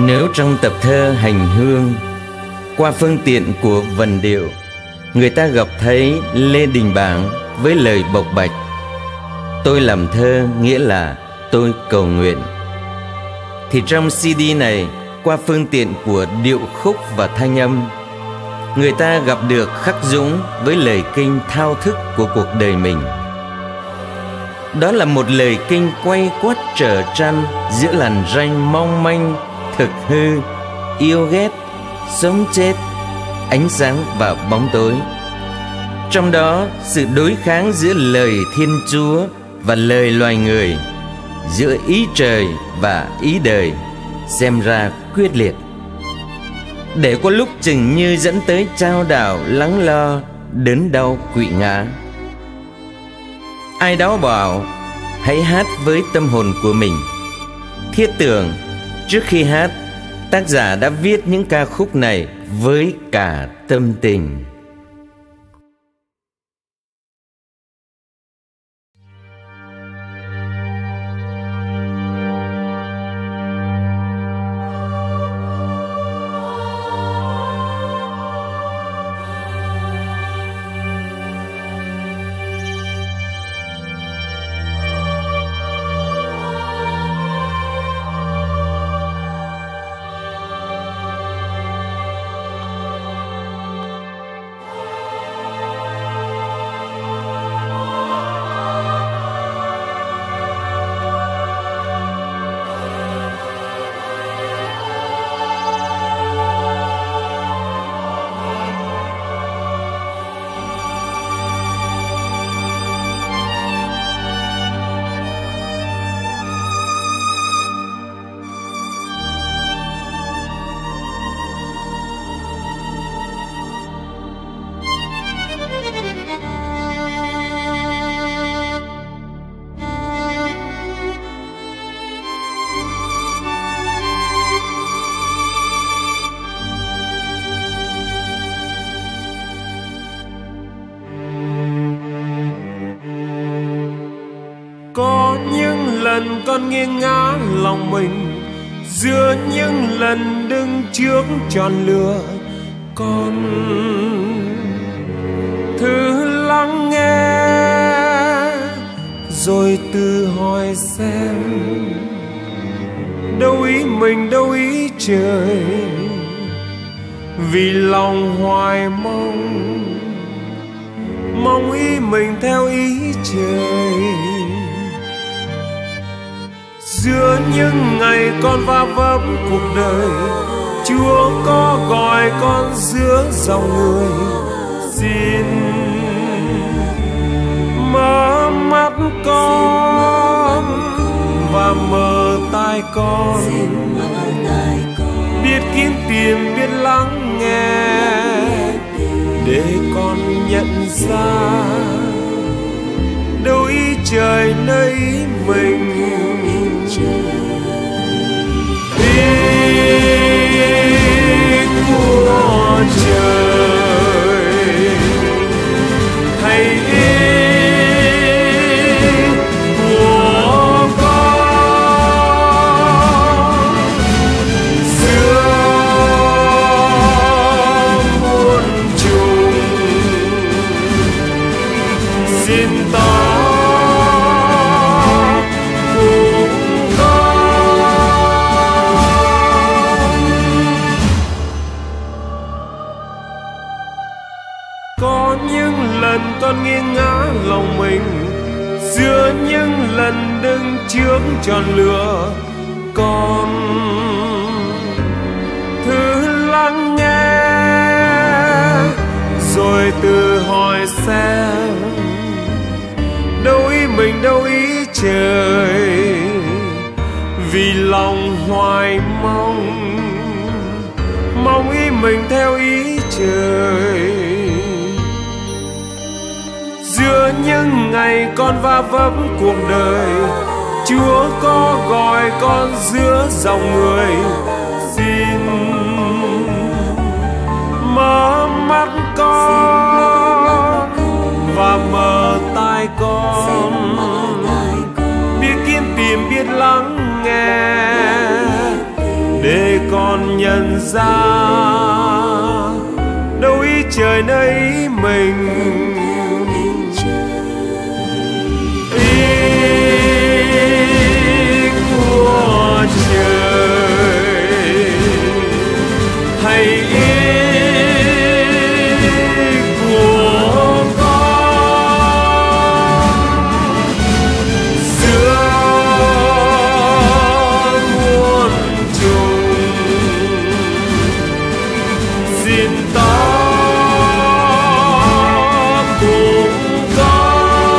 Nếu trong tập thơ Hành Hương, qua phương tiện của vần điệu, người ta gặp thấy Lê Đình Bảng với lời bộc bạch "Tôi làm thơ nghĩa là tôi cầu nguyện", thì trong CD này, qua phương tiện của điệu khúc và thanh âm, người ta gặp được Khắc Dũng với lời kinh thao thức của cuộc đời mình. Đó là một lời kinh quay quắt trở trăn giữa làn ranh mong manh, thực hư, yêu ghét, sống chết, ánh sáng và bóng tối. Trong đó, sự đối kháng giữa lời Thiên Chúa và lời loài người, giữa ý trời và ý đời, xem ra quyết liệt. Để có lúc chừng như dẫn tới chao đảo lắng lo, đớn đau quỵ ngã. Ai đó bảo hãy hát với tâm hồn của mình. Thiết tưởng trước khi hát, tác giả đã viết những ca khúc này với cả tâm tình. Có những lần con nghiêng ngã lòng mình, giữa những lần đứng trước chọn lựa, con thử lắng nghe rồi tự hỏi xem đâu ý mình đâu ý trời, vì lòng hoài mong ý mình theo ý trời. Giữa những ngày con va vấp cuộc đời, Chúa có gọi con giữa dòng người. Xin mở mắt con và mở tai con, biết kiếm tìm biết lắng nghe, để con nhận ra đâu ý trời nơi ý mình. Ý của trời hay ý của con, giữa muôn trùng xin tỏ con nghiêng ngã lòng mình, giữa những lần đứng trước chọn lựa, con thử lắng nghe rồi tự hỏi xem đâu ý mình đâu ý trời, vì lòng hoài mong ý mình theo ý trời. Giữa những ngày con va vấp cuộc đời, Chúa có gọi con giữa dòng người. Xin mở mắt con và mở tai con, biết kiếm tìm biết lắng nghe, để con nhận ra đâu ý trời nơi mình. Ý của trời hay ý của con giữa muôn trùng xin ta cùng con.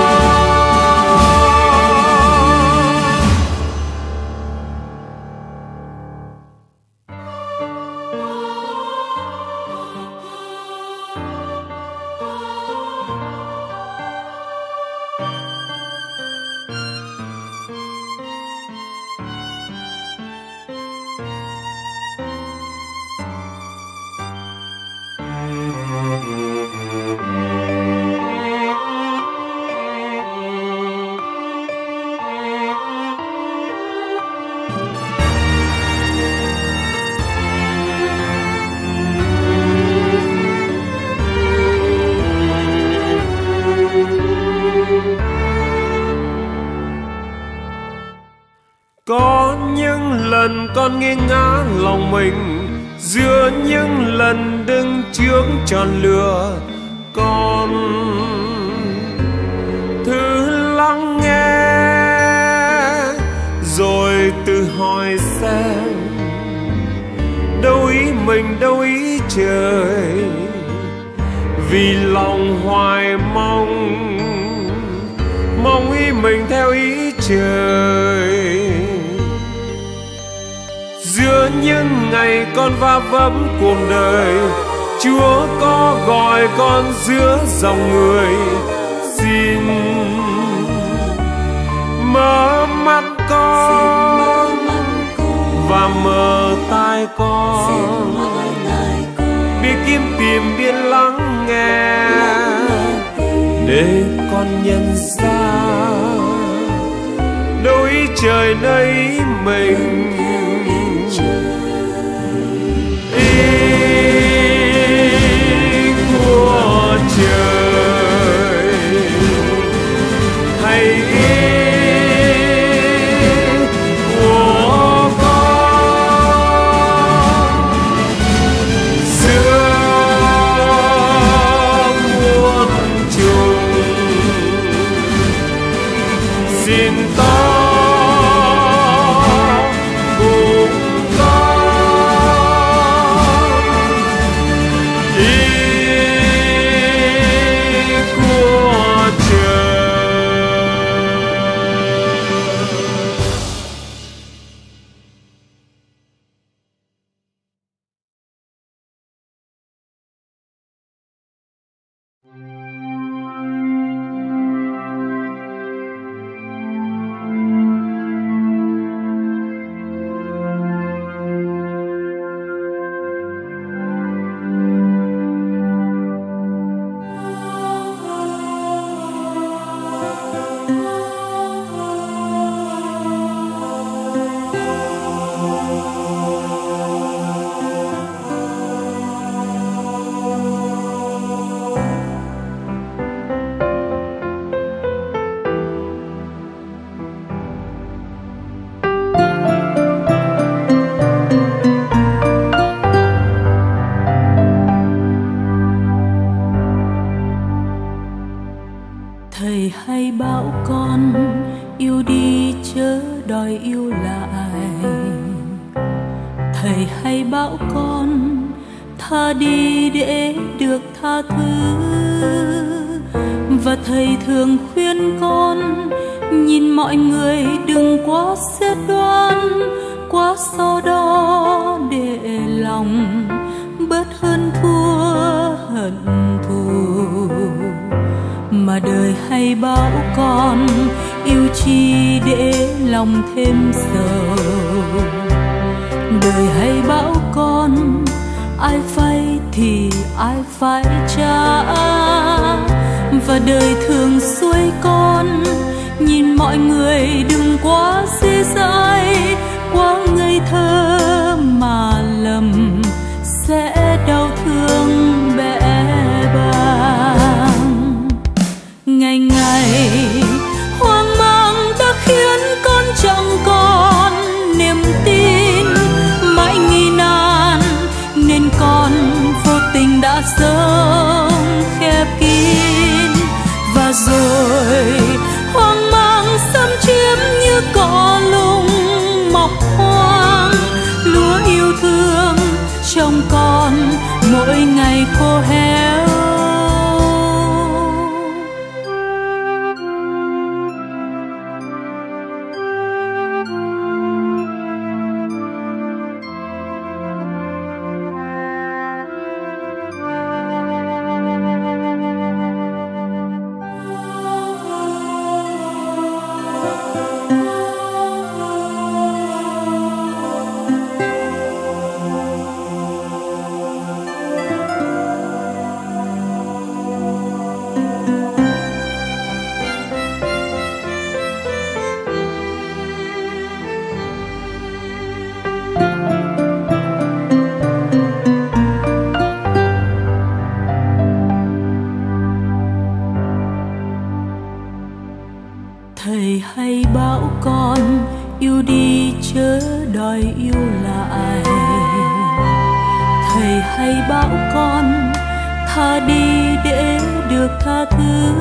Có những lần con nghiêng ngã lòng mình, giữa những lần đứng trước tròn lửa, con thử lắng nghe rồi tự hỏi xem đâu ý mình đâu ý trời. Vì lòng hoài mong ý mình theo ý trời. Giữa những ngày con va vấp cuộc đời, Chúa có gọi con giữa dòng người. Xin mở mắt con và mở tai con, biết kiếm tìm biết lắng nghe, để con nhận ra đâu ý trời nơi ý mình. Ý của trời hay ý của con giữa muôn trùng xin ta Thầy hay bảo con yêu đi chớ đòi yêu lại. Thầy hay bảo con tha đi để được tha thứ. Và thầy thường khuyên con nhìn mọi người đừng quá xét đoán, quá so đo để lòng bớt hơn thua hận thù. Mà đời hay bảo con yêu chi để lòng thêm sầu. Đời hay bảo con ai vay thì ai phải trả. Và đời thường xuôi con nhìn mọi người đừng quá dễ dãi, quá ngây thơ mà lầm và rồi hoang mang xâm chiếm như cỏ lùng mọc hoang. Lúa yêu thương trong con mỗi ngày khô héo. Thầy hay bảo con yêu đi chớ đòi yêu lại. Thầy hay bảo con tha đi để được tha thứ.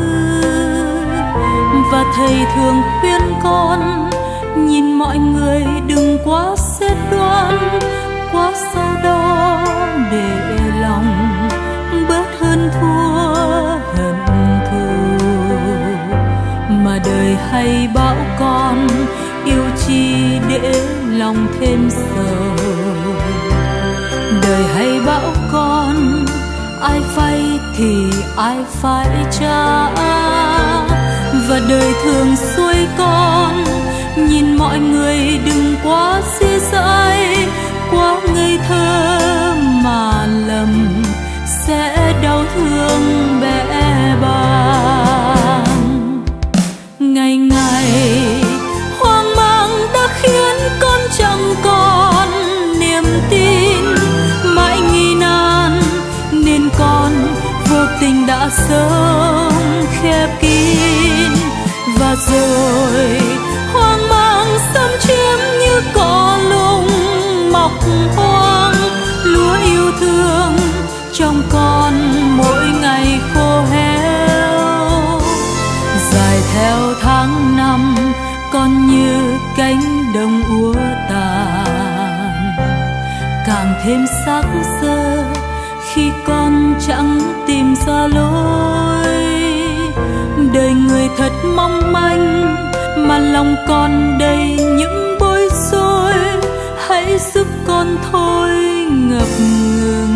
Và thầy thường khuyên con nhìn mọi người đừng quá xét đoán, quá sau đó để lòng bớt hơn thua hận thù. Mà đời hay bảo con yêu chi để lòng thêm sầu. Đời hay bảo con ai vay thì ai phải trả. Và đời thường xuôi con nhìn mọi người đừng quá dễ dãi, quá ngây thơ mà lầm sẽ đau thương bẽ bàng. Ngày ngày hoang mang đã khiến con chẳng còn niềm tin. Mãi nghi nan nên con vô tình đã sớm khép kín. Và rồi hoang mang xâm chiếm như cỏ lùng mọc hoang. Lúa yêu thương trong con mỗi ngày khô héo. Dài theo tháng năm con như cánh đồng úa tàn. Càng thêm sắc sơ khi con chẳng tìm ra lối. Đời người thật mong manh mà lòng con đầy những bối rối. Hãy giúp con thôi ngập ngừng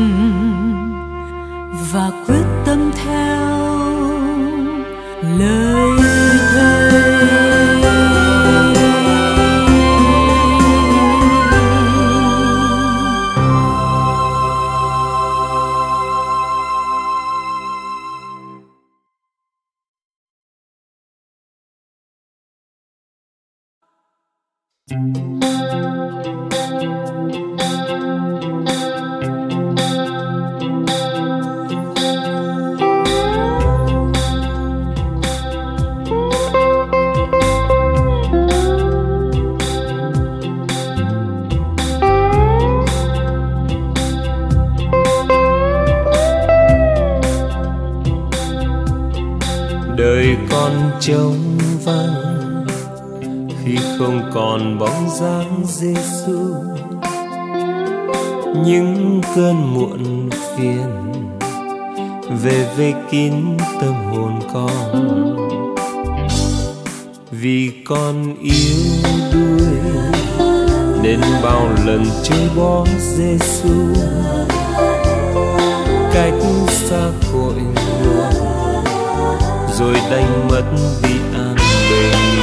và quyết tâm theo lời thầy. Đời con trống vắng khi không còn bóng dáng Giêsu. Những cơn muộn phiền về vây kín tâm hồn con. Vì con yếu đuối nên bao lần chơi bóng Giêsu. Cách xa cội nguồn rồi đánh mất đi an bình.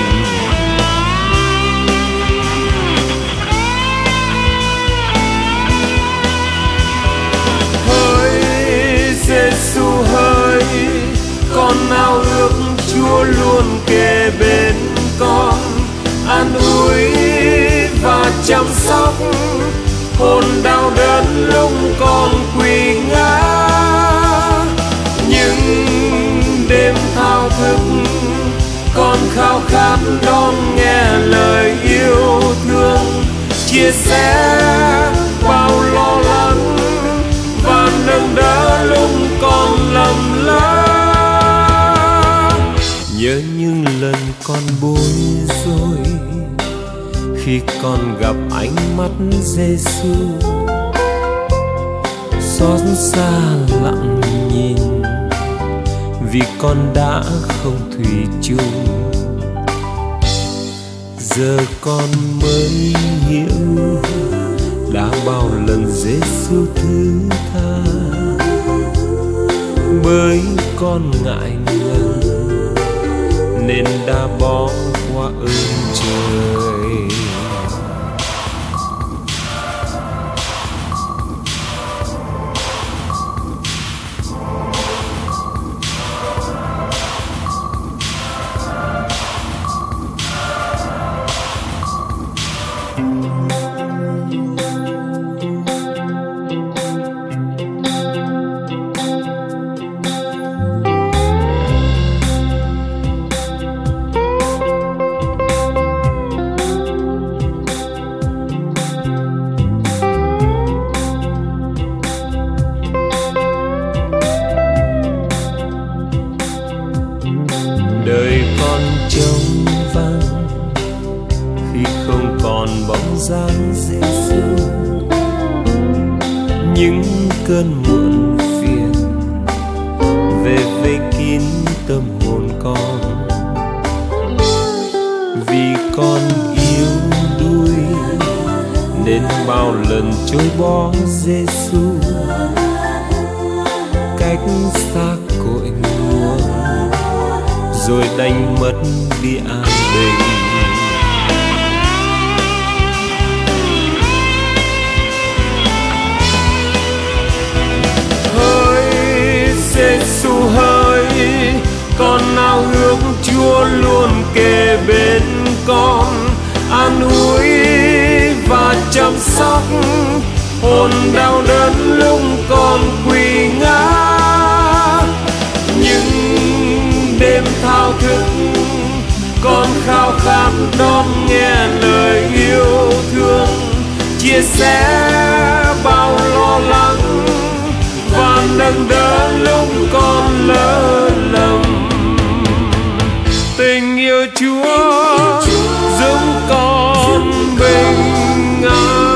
Hỡi Giêsu hỡi, con ao ước Chúa luôn kề bên con, an ủi và chăm sóc hồn đau đớn lúc con quỳ ngã. Những đêm thao thức con khao khát đón nghe lời yêu thương, chia sẻ bao lo lắng và nâng đỡ lúc con lầm lỡ. con bối rối khi con gặp ánh mắt Giêsu, xót xa lặng nhìn vì con đã không thủy chung. Giờ con mới hiểu đã bao lần Giêsu thứ tha, bởi con ngại ngần nên đã bỏ qua ơn trời. Đời con trống vắng khi không còn bóng dáng Giêsu. Những cơn muộn phiền về vây kín tâm hồn con, vì con yếu đuối nên bao lần chối bỏ Giêsu. Cách xa cội nguồn rồi đánh mất đi an bình. Hỡi Giêsu hỡi, con nào ước Chúa luôn kề bên con, an ủi và chăm sóc hồn đau đớn lúc con quỳ ngã. Những đêm thao thức con khao khát đón nghe lời yêu thương, chia sẻ bao lo lắng và nâng đỡ lúc con lỡ lầm. Tình yêu Chúa giúp con bình an.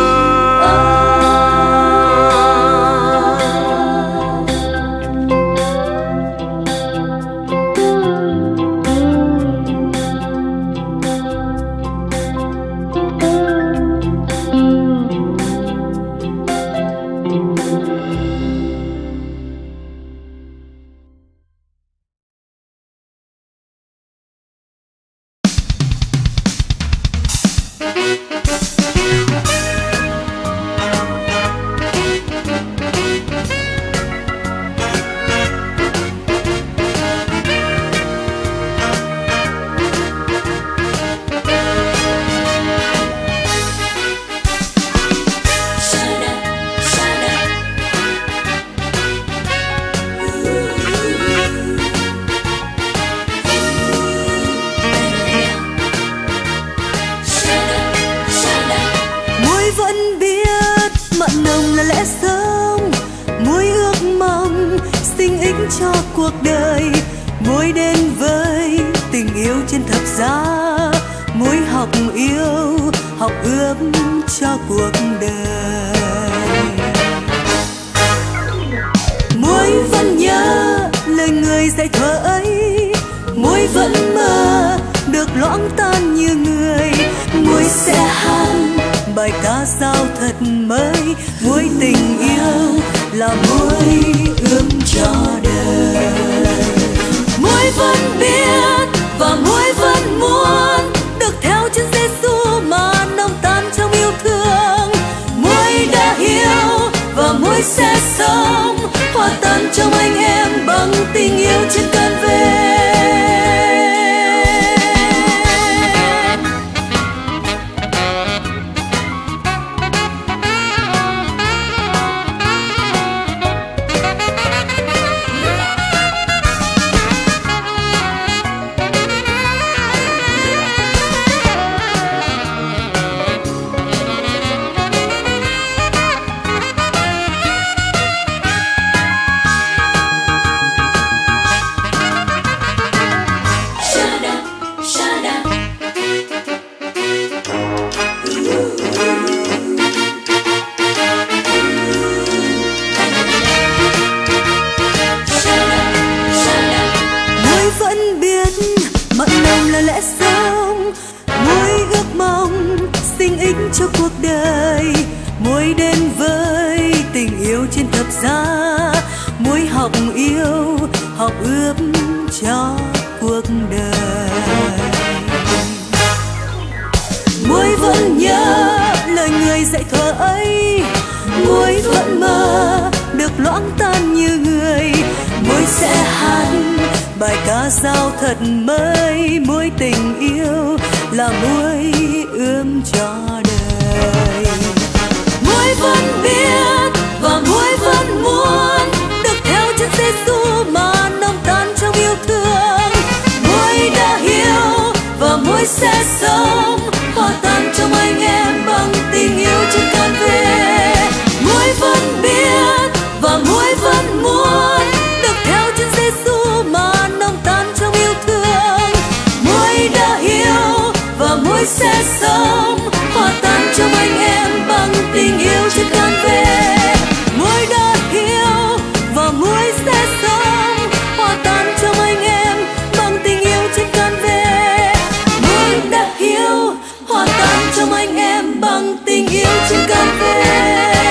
Cho cuộc đời muối đến với tình yêu trên thập giá, muối học yêu học ước cho cuộc đời. Muối vẫn nhớ lời người dạy thuở ấy, muối vẫn mơ được loãng tan như người. Muối sẽ hát bài ca giao thật mới, muối tình yêu là muối ước cho đời. Muối vẫn biết và muối vẫn muốn được theo chân Giêsu mà nồng tan trong yêu thương. Muối đã hiểu và muối sẽ sống, hòa tan trong anh em bằng tình yêu trên cơn về. đời. Muối đến với tình yêu trên thập giá, muối học yêu, học ước cho cuộc đời. Muối vẫn nhớ lời người dạy thuở ấy, muối vẫn mơ được loãng tan như người. Muối sẽ hát bài ca dao thật mới, muối tình yêu là muối ươm cho đời. Muối vẫn biết và muối vẫn muốn được theo chân Giêsu mà nồng tan trong yêu thương. Muối đã hiểu và muối sẽ sống, hòa tan trong anh em bằng tình yêu trên can về. Muối vẫn biết và muối vẫn muốn được theo chân Giêsu mà nồng tan trong yêu thương. Muối đã hiểu và muối sẽ sống, hòa tan trong anh em bằng tình yêu trên can về. Muối đã hiểu và muối sẽ sống, hòa tan trong anh em bằng tình yêu trên can về. Muối đã hiểu, hòa tan trong anh em bằng tình yêu trên can về.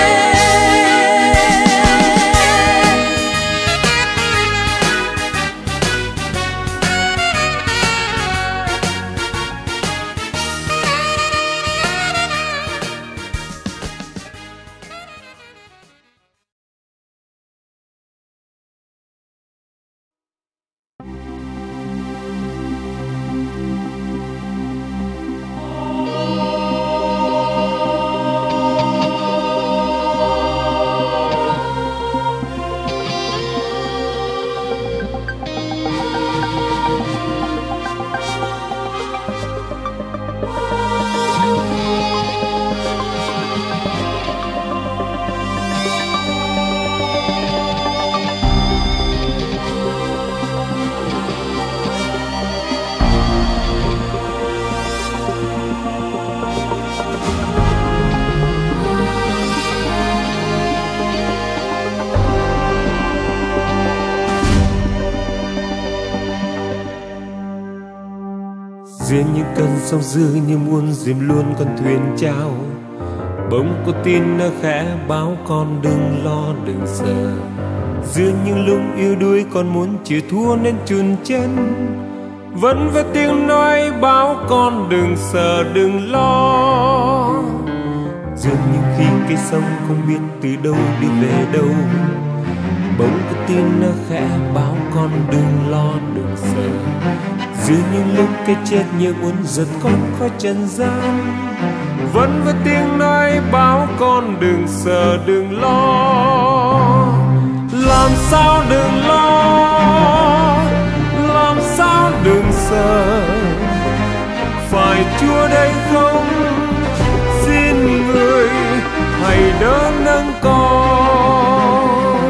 Duyên những cơn sóng dữ như muốn dìm luôn con thuyền trao. Bỗng có tin nó khẽ báo con đừng lo đừng sợ. Giữa những lúc yêu đuối con muốn chịu thua nên chùn chân. Vẫn với tiếng nói báo con đừng sợ đừng lo. Giữa những khi cây sông không biết từ đâu đi về đâu. Bỗng có tin nó khẽ báo con đừng lo đừng sợ. Giữa những lúc cái chết như muốn giật con khỏi trần gian. Vẫn với tiếng nói báo con đừng sợ đừng lo. Làm sao đừng lo, làm sao đừng sợ. Phải Chúa đây không, xin người hãy đỡ nâng con.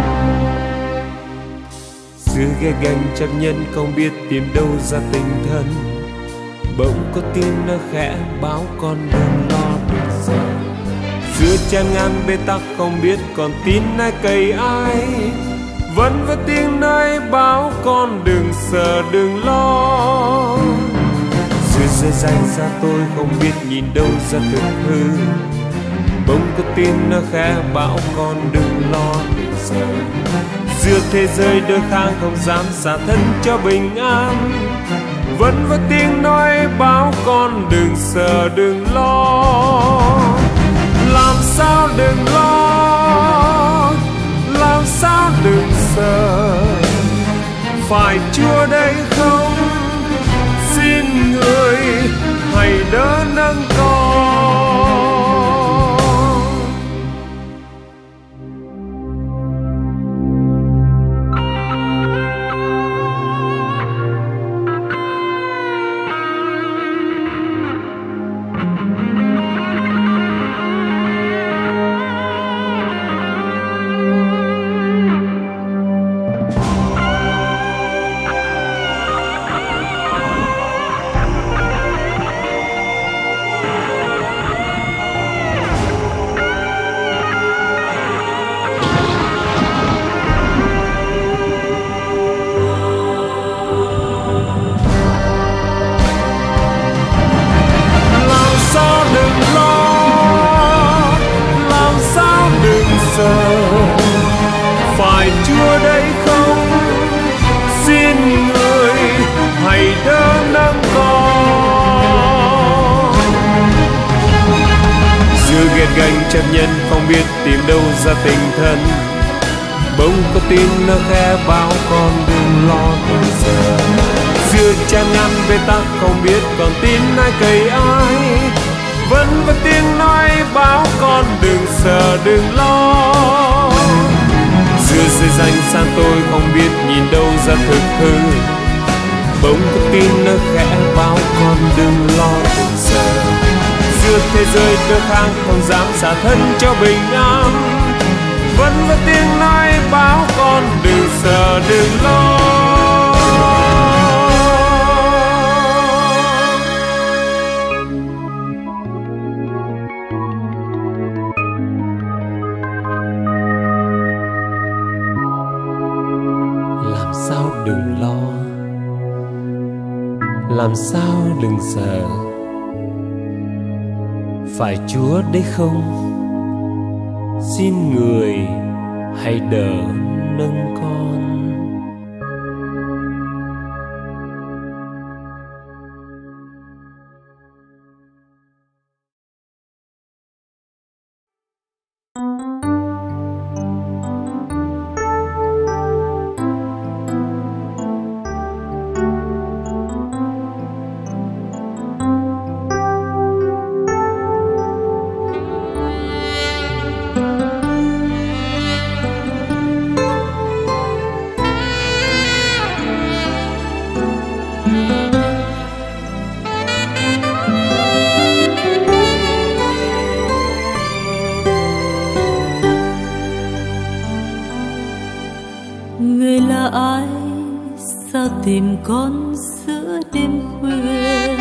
Giữa ghê gánh chấp nhân không biết tìm đâu ra tình thân. Bỗng có tin nó khẽ báo con đừng lo đừng sợ. Giữa chán ngàn bế tắc không biết còn tin ai cậy ai. Vẫn với tiếng nói báo con đừng sợ đừng lo. Giữa dây danh xa tôi không biết nhìn đâu ra thực hư. Bỗng có tin nó khẽ bảo con đừng lo đừng sợ. Giữa thế giới đôi khang không dám xả thân cho bình an. Vẫn với tiếng nói báo con đừng sợ đừng lo. Làm sao đừng lo, làm sao đừng sợ. Phải Chúa đây không, xin người hãy đỡ nâng con. chấp nhận không biết tìm đâu ra tình thân. Bỗng có tin nó khẽ bảo con đừng lo từ giờ. Giữa chán ngăn bế tắc không biết còn tin ai cậy ai, vẫn có tiếng nói bảo con đừng sợ đừng lo. Giữa dây danh xa tôi không biết nhìn đâu ra thực hư, bỗng có tin nó khẽ bảo con đừng lo đừng sợ. Giữa thế giới tơ khang không dám xả thân cho bình an, vẫn có tiếng nói bảo con đừng sợ đừng lo. Làm sao đừng lo, làm sao đừng sợ, phải Chúa đấy không? Xin người hãy đỡ nâng con. Người là ai sao tìm con giữa đêm khuya?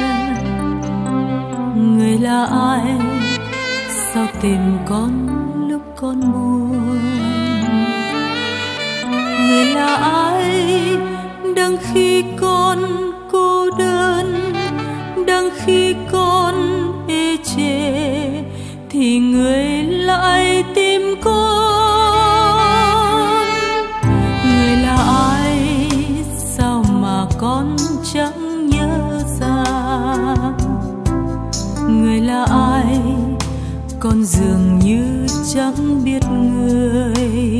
Người là ai sao tìm con lúc con buồn? Người là ai đang khi con cô đơn, đang khi con ê chề thì người lại tìm con. Con chẳng nhớ ra người là ai, con dường như chẳng biết người.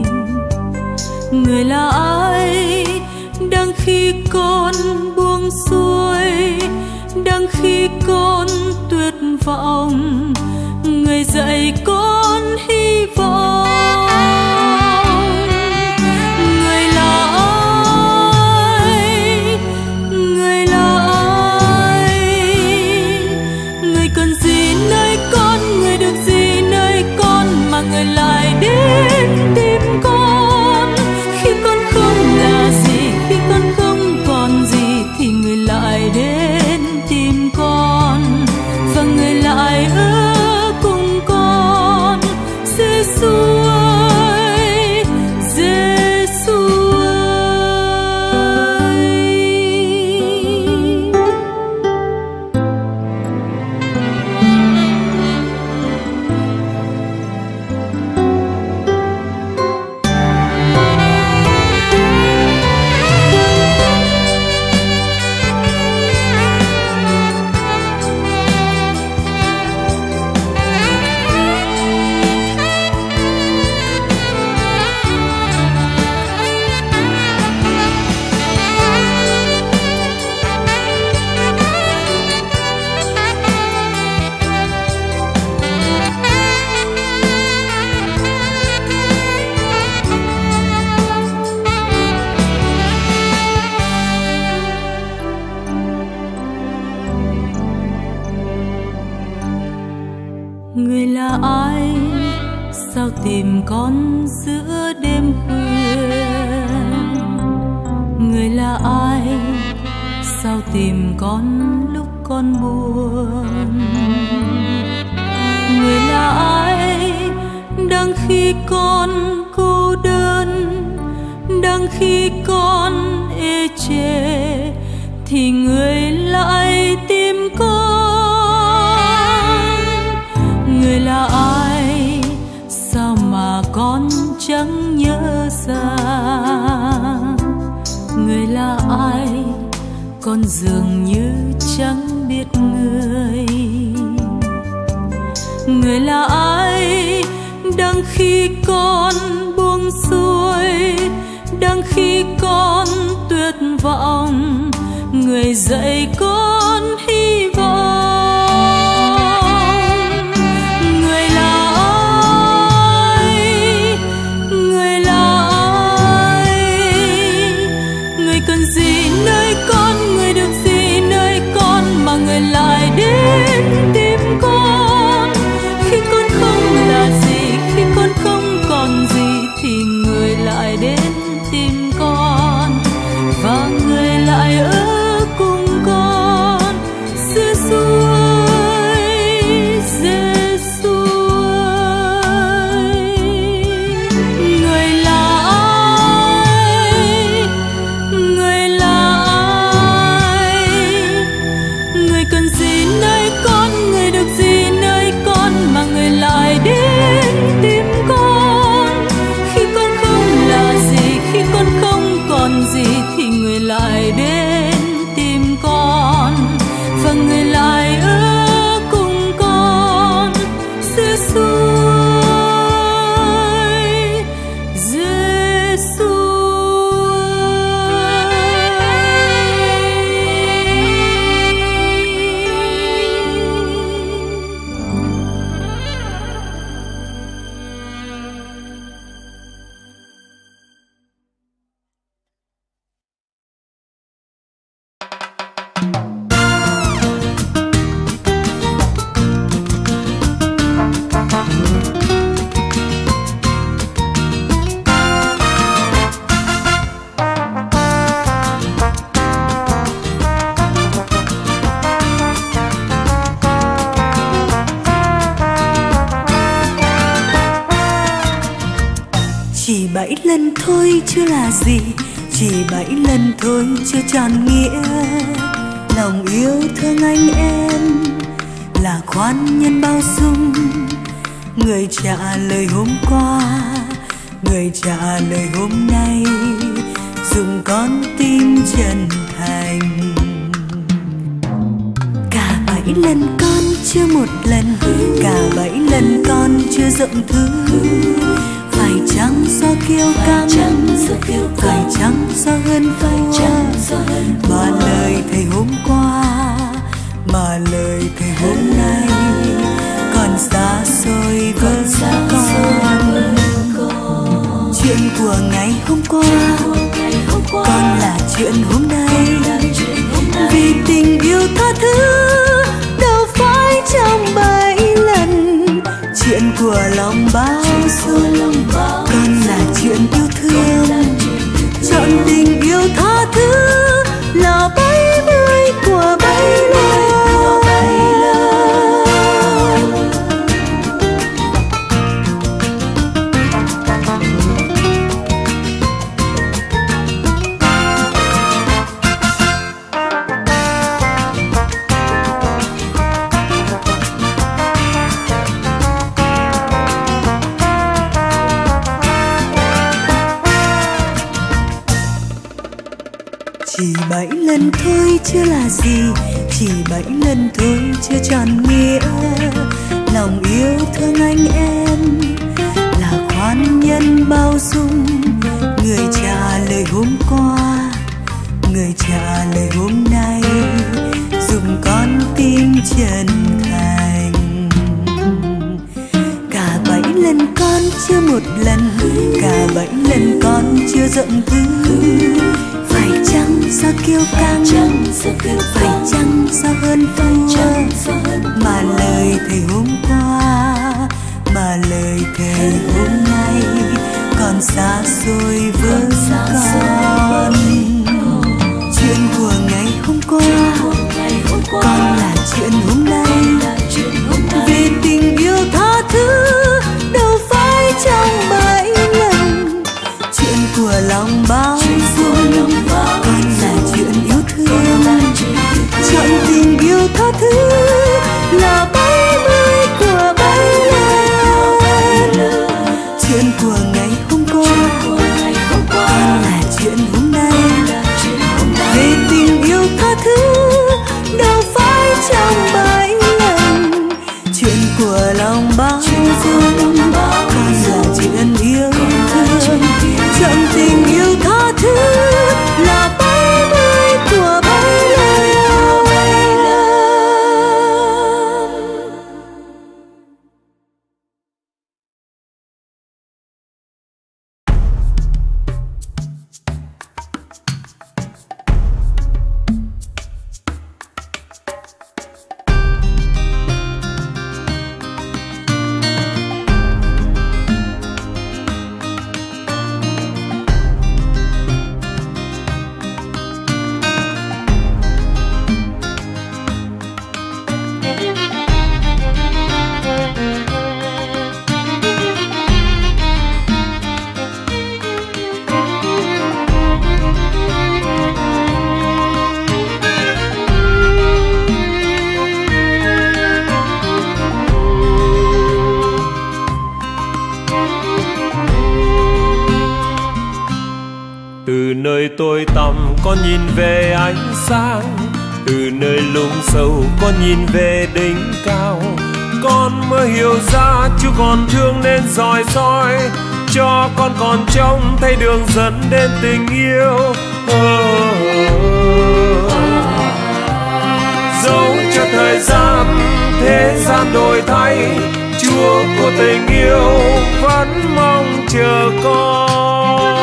Người là ai đang khi con buông xuôi, đang khi con tuyệt vọng, người dạy con hy vọng. Người lại đến tìm con khi con không là gì, khi con không còn gì thì người lại đến tìm con, và người lại ở cùng con. Giêsu ơi, Giêsu ơi. Người là ai sao tìm con giữa đêm khuya? Người là ai sao tìm con lúc con buồn? Người là ai đang khi con cô đơn, đang khi con ê chề thì người lại tìm con. Người là ai sao mà con chẳng nhớ ra? Người là ai con dường như chẳng biết người. Người là ai đang khi con buông xuôi, đang khi con tuyệt vọng, người dạy con hy vọng. Người là ai? Người là ai? Người cần gì nơi con? Người được gì nơi con mà người lại đến tìm con? Khi con không là gì, khi con không còn gì thì người lại đến tìm con, và người lại ở cùng con. Giê-xu ơi, Giê-xu ơi. Người là ai? Người là ai? Người cần gì nơi con? Người được gì nơi con mà người lại đến tìm con? Khi con không là gì, khi con không còn gì thì người lại đến tìm con, và người lại ở cùng con. Giê-xu ơi, Giê-xu Chỉ 7 lần thôi chưa là gì, chỉ 7 lần thôi chưa tròn nghĩa. Lòng yêu thương anh em là khoan nhân bao dung, người trả lời hôm qua, người trả lời hôm nay, dùng con tim chân thành. Cả 7 lần con chưa một lần, cả 7 lần con chưa rộng thứ. Phải chăng do kiêu căng, phải chăng do hơn thua, mà lời thầy hôm qua, mà lời thầy hôm nay còn xa xôi với con. Chuyện của ngày hôm qua còn là chuyện hôm nay, vì tình yêu tha thứ đâu phải trong 7 lần. Chuyện của lòng bao dung còn là chuyện yêu thương, chọn tình yêu tha thứ là 70 của 7 lần. Chỉ 7 lần thôi chưa là gì, chỉ 7 lần thôi chưa tròn nghĩa. Lòng yêu thương anh em là khoan nhân bao dung, người trả lời hôm qua, người trả lời hôm nay, dùng con tim chân thành. Cả 7 lần con chưa một lần, cả 7 lần con chưa rộng thứ. Phải chăng do kiêu căng, phải chăng do hơn thua, mà lời thầy hôm qua, mà lời thầy hôm nay còn xa xôi với con. Chuyện của ngày hôm qua còn là chuyện hôm nay, vì tình yêu tha thứ đâu phải trong 7 lần. Chuyện của lòng bao dung còn là chuyện yêu thương, chọn tình yêu tha thứ là 70 của 7 lần. Chuyện của ngày hôm qua còn là chuyện Từ nơi tôi tăm con nhìn về ánh sáng, từ nơi lũng sâu con nhìn về đỉnh cao. Con mới hiểu ra Chúa còn thương nên dõi dõi, cho con còn trông thấy đường dẫn đến tình yêu. Dẫu cho thời gian thế gian đổi thay, Chúa của tình yêu vẫn mong chờ con.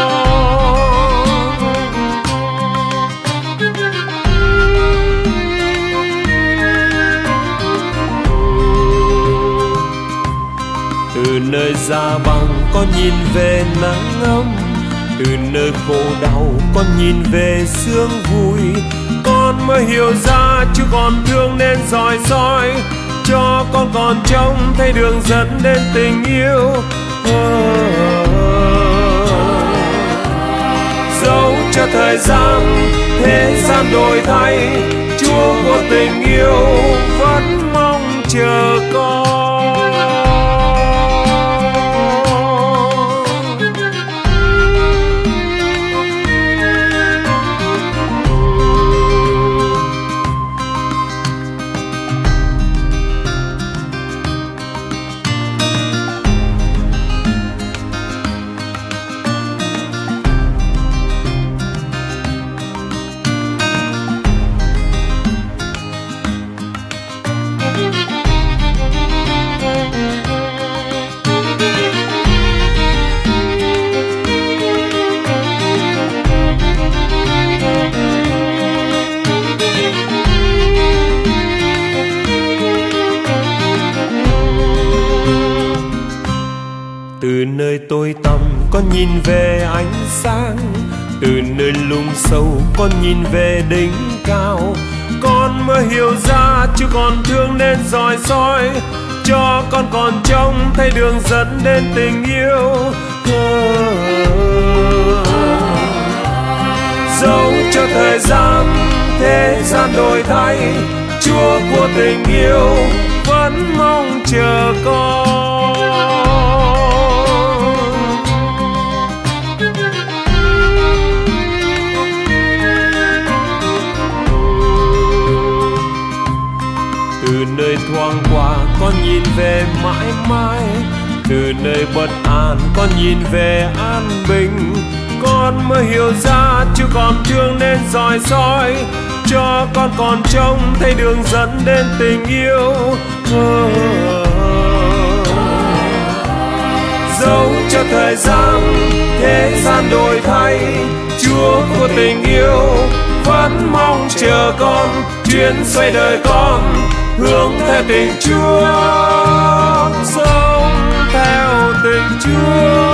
Từ nơi da băng con nhìn về nắng ấm, từ nơi khổ đau con nhìn về sương vui. Con mới hiểu ra Chúa còn thương nên dõi dõi, cho con còn trông thấy đường dẫn đến tình yêu. Dẫu cho thời gian thế gian đổi thay, Chúa của tình yêu vẫn mong chờ con. Từ nơi tôi tăm con nhìn về ánh sáng, từ nơi lũng sâu con nhìn về đỉnh cao. Con mới hiểu ra Chúa còn thương nên dõi dõi, cho con còn trông thấy đường dẫn đến tình yêu. Dẫu cho thời gian thế gian đổi thay, Chúa của tình yêu vẫn mong chờ con. Từ nơi thoáng qua con nhìn về mãi mãi, từ nơi bất an con nhìn về an bình. Con mới hiểu ra Chúa còn thương nên dõi dõi, cho con còn trông thấy đường dẫn đến tình yêu. Dẫu cho thời gian thế gian đổi thay, Chúa của tình yêu vẫn mong chờ con. Chuyến xoay đời con hướng theo tình Chúa, sống theo tình Chúa.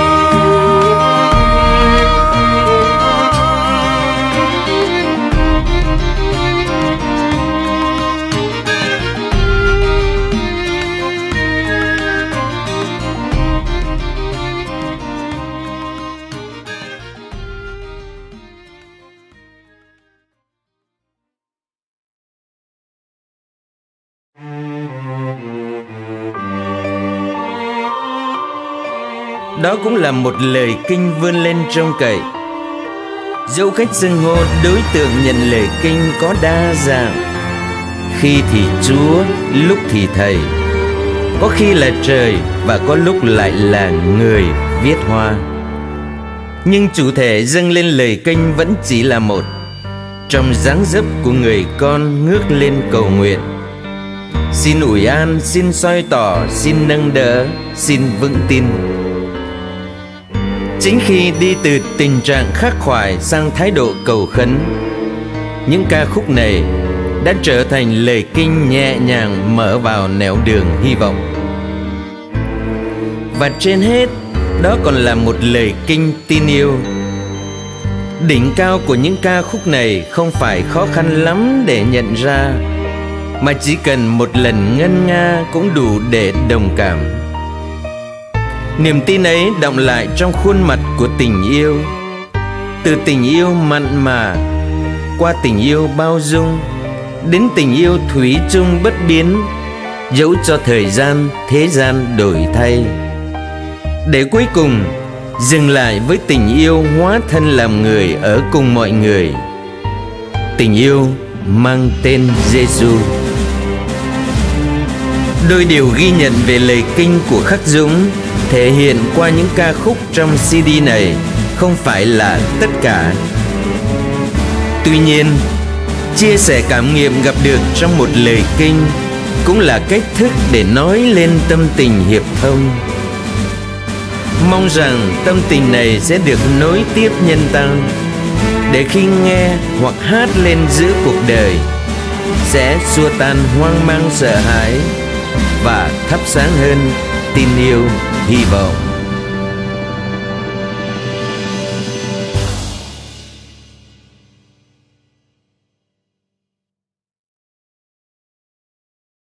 Đó cũng là một lời kinh vươn lên trông cậy. Dẫu cách xưng hô đối tượng nhận lời kinh có đa dạng, khi thì Chúa, lúc thì Thầy, có khi là trời và có lúc lại là người viết hoa. Nhưng chủ thể dâng lên lời kinh vẫn chỉ là một, trong dáng dấp của người con ngước lên cầu nguyện. Xin ủi an, xin soi tỏ, xin nâng đỡ, xin vững tin. Chính khi đi từ tình trạng khắc khoải sang thái độ cầu khấn, những ca khúc này đã trở thành lời kinh nhẹ nhàng mở vào nẻo đường hy vọng. Và trên hết, đó còn là một lời kinh tin yêu. Đỉnh cao của những ca khúc này không phải khó khăn lắm để nhận ra, mà chỉ cần một lần ngân nga cũng đủ để đồng cảm. Niềm tin ấy đọng lại trong khuôn mặt của tình yêu, từ tình yêu mặn mà qua tình yêu bao dung, đến tình yêu thủy chung bất biến, dẫu cho thời gian thế gian đổi thay. Để cuối cùng dừng lại với tình yêu hóa thân làm người ở cùng mọi người. Tình yêu mang tên Giêsu. Đôi điều ghi nhận về lời kinh của Khắc Dũng thể hiện qua những ca khúc trong CD này không phải là tất cả. Tuy nhiên, chia sẻ cảm nghiệm gặp được trong một lời kinh cũng là cách thức để nói lên tâm tình hiệp thông. Mong rằng tâm tình này sẽ được nối tiếp nhân tăng, để khi nghe hoặc hát lên giữa cuộc đời sẽ xua tan hoang mang sợ hãi và thắp sáng hơn tin yêu, hy vọng.